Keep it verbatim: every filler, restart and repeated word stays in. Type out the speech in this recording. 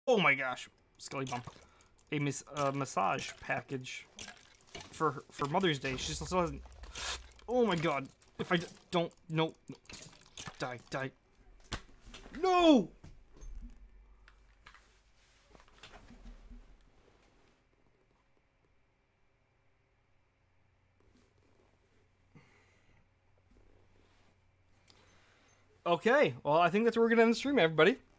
Oh my gosh, Skelly Bump. A mis uh, massage package for for Mother's Day. She still hasn't. Oh my god. If I d don't. No. no. Die. Die. No! Okay. Well, I think that's where we're going to end the stream, everybody.